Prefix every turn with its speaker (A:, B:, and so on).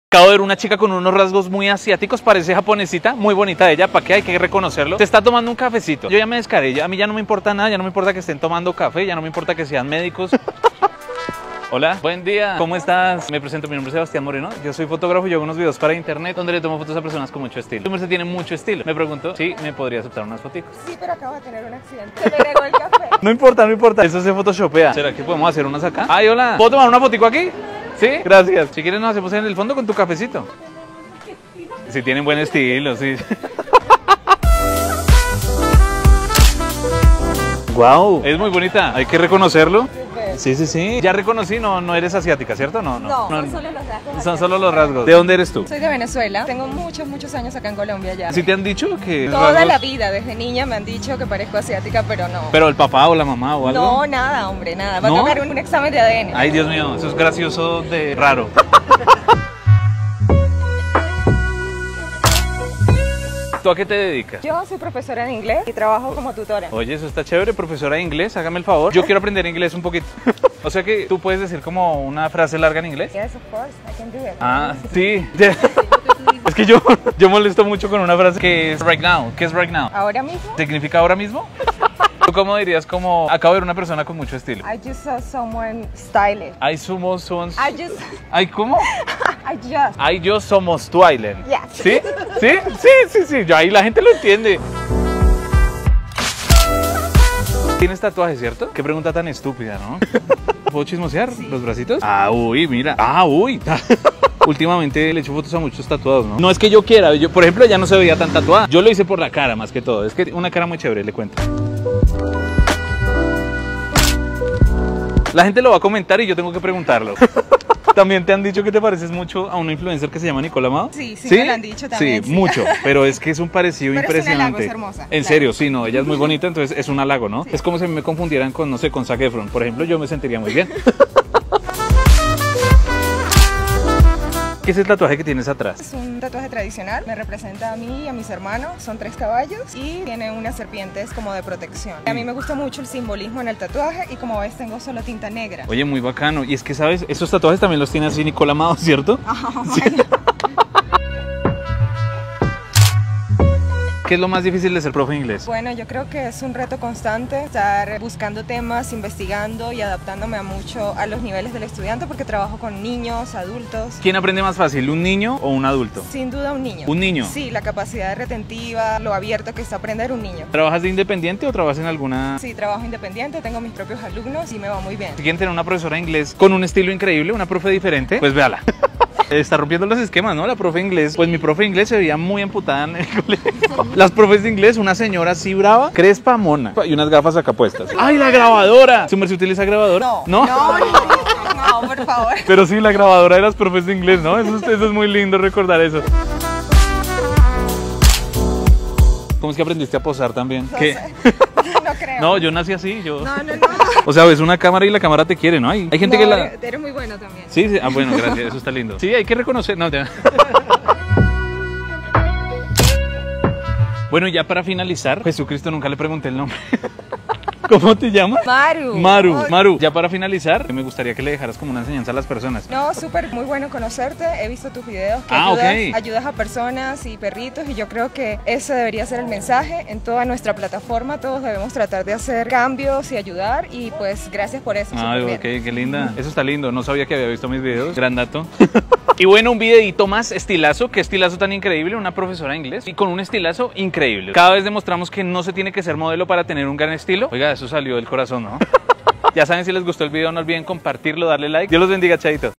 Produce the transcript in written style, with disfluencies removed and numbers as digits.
A: Acabo de ver una chica con unos rasgos muy asiáticos, parece japonesita, muy bonita ella, ¿para qué? Hay que reconocerlo. Se está tomando un cafecito. Yo ya me descaré, a mí ya no me importa nada, ya no me importa que estén tomando café, ya no me importa que sean médicos. Hola, buen día, ¿cómo estás? Me presento, mi nombre es Sebastián Moreno, yo soy fotógrafo y hago unos videos para internet donde le tomo fotos a personas con mucho estilo. Tu merced tiene mucho estilo. Me pregunto si me podría aceptar unas fotitos.
B: Sí, pero acabo de tener un accidente. Se me regó el café.
A: No importa, no importa, eso se photoshopea. ¿Será que podemos hacer unas acá? Ay, hola, ¿puedo tomar una fotico aquí? Sí, gracias. Si quieres nos hacemos en el fondo con tu cafecito. Si tienen buen estilo, sí. Wow, es muy bonita, hay que reconocerlo. Sí, sí, sí. Ya reconocí, no eres asiática, ¿cierto?
B: No, son solo los rasgos.
A: Son solo los rasgos. ¿De dónde eres tú?
B: Soy de Venezuela. Tengo muchos años acá en Colombia ya.
A: ¿Sí te han dicho que
B: Toda
A: rasgos?
B: la vida, desde niña me han dicho que parezco asiática, pero no.
A: ¿Pero el papá o la mamá o algo?
B: No, nada, hombre, nada. Va a
A: ¿No?
B: tocar un examen de ADN.
A: Ay, Dios mío, eso es gracioso de raro. ¿Tú a qué te dedicas?
B: Yo soy profesora de inglés y trabajo como tutora.
A: Oye, eso está chévere, profesora de inglés, hágame el favor. Yo quiero aprender inglés un poquito. O sea que tú puedes decir como una frase larga en inglés.
B: Yes, of course, I can do it.
A: Ah, sí. Es que yo molesto mucho con una frase que es right now. ¿Qué es right now?
B: ¿Ahora mismo?
A: ¿Significa ahora mismo? ¿Tú cómo dirías como acabo de ver una persona con mucho estilo?
B: I just saw someone stylish.
A: Ay, somos...
B: I just...
A: Ay, ¿cómo?
B: I just...
A: Ay, yo somos Twilight.
B: Yes.
A: ¿Sí? ¿Sí? Sí, sí, sí. Yo ahí la gente lo entiende. ¿Tienes tatuaje, cierto? Qué pregunta tan estúpida, ¿no? ¿Puedo chismosear los bracitos? Ah, uy, mira. Ah, uy. Últimamente le echo fotos a muchos tatuados, ¿no? No es que yo quiera. Yo, por ejemplo, ella no se veía tan tatuada. Yo lo hice por la cara más que todo. Es que una cara muy chévere, le cuento. La gente lo va a comentar y yo tengo que preguntarlo. ¿También te han dicho que te pareces mucho a una influencer que se llama Nicola Mao?
B: Sí, me lo han dicho también.
A: Sí, mucho, pero es que es un parecido
B: pero
A: impresionante.
B: Es un halago, es hermosa.
A: En serio, sí, no, ella es muy bonita, entonces es un halago, ¿no? Sí. Es como si me confundieran con, no sé, con Zac Efron. Por ejemplo, yo me sentiría muy bien. ¿Qué es el tatuaje que tienes atrás?
B: Es un tatuaje tradicional, me representa a mí y a mis hermanos, son 3 caballos y tiene unas serpientes como de protección. A mí me gusta mucho el simbolismo en el tatuaje y como ves tengo solo tinta negra.
A: Oye, muy bacano. Y es que, ¿sabes? Esos tatuajes también los tiene así Nicola Mao, ¿cierto?
B: Oh,
A: sí. ¿Qué es lo más difícil de ser profe de inglés?
B: Bueno, yo creo que es un reto constante estar buscando temas, investigando y adaptándome a los niveles del estudiante porque trabajo con niños, adultos.
A: ¿Quién aprende más fácil, un niño o un adulto?
B: Sin duda un niño.
A: ¿Un niño?
B: Sí, la capacidad retentiva, lo abierto que está aprender un niño.
A: ¿Trabajas de independiente o trabajas en alguna...?
B: Sí, trabajo independiente, tengo mis propios alumnos y me va muy bien.
A: Si quieren tener una profesora de inglés con un estilo increíble, una profe diferente, pues véala. Está rompiendo los esquemas, ¿no? La profe de inglés. Pues mi profe de inglés se veía muy amputada en el colegio. Las profes de inglés, una señora así brava, crespa, mona. Y unas gafas acá puestas. ¡Ay, la grabadora! ¿Su merced utiliza grabadora?
B: No, por favor.
A: Pero sí, la grabadora de las profes de inglés, ¿no? Eso es muy lindo recordar eso. ¿Cómo es que aprendiste a posar también?
B: No
A: ¿Qué?
B: sé. No creo.
A: No, yo nací así, yo...
B: No.
A: O sea, ves una cámara y la cámara te quiere, ¿no? Hay gente que la...
B: Eres muy bueno también.
A: Sí, sí, ah, bueno, gracias, eso está lindo. Sí, hay que reconocer... No, ya. Bueno, ya para finalizar, Jesucristo, nunca le pregunté el nombre. ¿Cómo te llamas?
B: Maru.
A: Maru, ya para finalizar, me gustaría que le dejaras como una enseñanza a las personas.
B: No, súper, muy bueno conocerte. He visto tus videos que ayudas a personas y perritos y yo creo que ese debería ser el mensaje en toda nuestra plataforma. Todos debemos tratar de hacer cambios y ayudar y pues gracias por eso.
A: Ay, ok, qué linda. Eso está lindo, no sabía que había visto mis videos. Gran dato. Y bueno, un videito más estilazo, qué estilazo tan increíble, una profesora de inglés y con un estilazo increíble. Cada vez demostramos que no se tiene que ser modelo para tener un gran estilo. Oiga, eso salió del corazón, ¿no? Ya saben, si les gustó el video no olviden compartirlo, darle like. Dios los bendiga, chaito.